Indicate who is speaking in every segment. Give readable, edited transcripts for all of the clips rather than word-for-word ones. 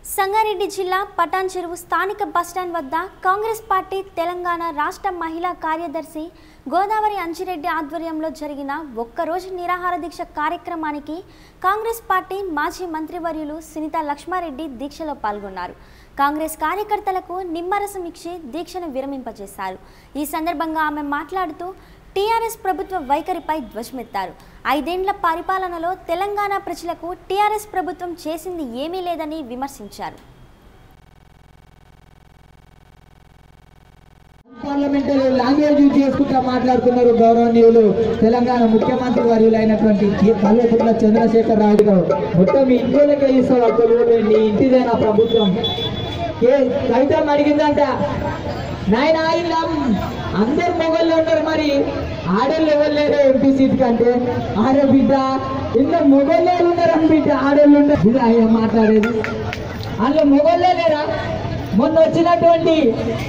Speaker 1: సంగారెడ్డి జిల్లా పటాన్ చెరువు స్థానిక బస్టాండ్ వద్ద కాంగ్రెస్ పార్టీ తెలంగాణ రాష్ట్ర మహిళా కార్యదర్శి గోదావరి అంజిరెడ్డి ఆధ్వర్యంలో జరిగిన ఒక్కరోజు నిరాహార దీక్ష కార్యక్రమానికి కాంగ్రెస్ పార్టీ మాజీ మంత్రివర్యులు సునీత లక్ష్మారెడ్డి దీక్షలో పాల్గొన్నారు. కాంగ్రెస్ కార్యకర్తలకు నిమ్మరసం ఇచ్చి దీక్షను విరమింపజేశారు. ఈ సందర్భంగా ఆమె మాట్లాడుతూ టీఆర్ఎస్ ప్రభుత్వ వైఖరిపై ధ్వజమెత్తారు. 5 ఏళ్ల పరిపాలనలో తెలంగాణ ప్రజలకు టీఆర్ఎస్ ప్రభుత్వం చేసింది ఏమీ లేదని విమర్శించారు.
Speaker 2: పార్లమెంటరీ లాంగ్వేజ్ యూజ్ చేసుకుంటా మాట్లాడుతున్నారు గౌరవనీయులు తెలంగాణ ముఖ్యమంత్రి వర్యులైనటువంటి కల్వకుంట్ల చంద్రశేఖర్ రావు గారు. మొత్తం మీ ఇంట్లోకే ఇస్తారు అప్పుడు నీ ఇంటిదైన ప్రభుత్వం కవితం అడిగిందంట, నాయన ఇలా అందరు మొగళ్ళు ఉన్నారు, మరి ఆడోళ్ళు ఎవరు లేరు ఎంపీ సీట్ కంటే. ఆరే బిడ్డ ఇంట్లో మొగళ్ళే ఉన్నారని బిడ్డ, ఆడోళ్ళు ఉంటారు బిడ్డ అయ్యా మాట్లాడేది. అందులో మొగళ్ళే లేరా? మొన్న వచ్చినటువంటి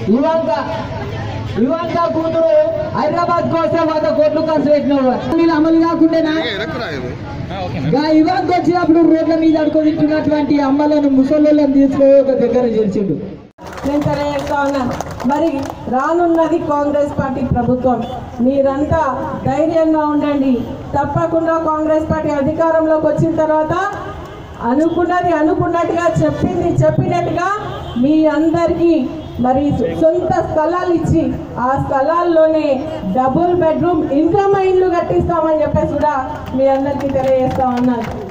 Speaker 2: యువంక కూతురు హైదరాబాద్ కోసం 100 కోట్లు ఖర్చు పెట్టినారు. వీళ్ళు అమలు కాకుండా యువంక వచ్చినప్పుడు రోడ్ల మీద అడుగుతున్నటువంటి అమ్మలను ముసళ్ళని తీసుకొని ఒక దగ్గర చేర్చిండు.
Speaker 3: నేను తెలియజేస్తా ఉన్నాను, మరి రానున్నది కాంగ్రెస్ పార్టీ ప్రభుత్వం. మీరంతా ధైర్యంగా ఉండండి. తప్పకుండా కాంగ్రెస్ పార్టీ అధికారంలోకి వచ్చిన తర్వాత అనుకున్నది అనుకున్నట్టుగా చెప్పినట్టుగా మీ అందరికీ మరి సొంత స్థలాలు ఇచ్చి ఆ స్థలాల్లోనే డబుల్ బెడ్రూమ్ ఇంద్రమ్మ ఇల్లు కట్టిస్తామని చెప్పేసి కూడా మీ అందరికీ తెలియజేస్తా ఉన్నాను.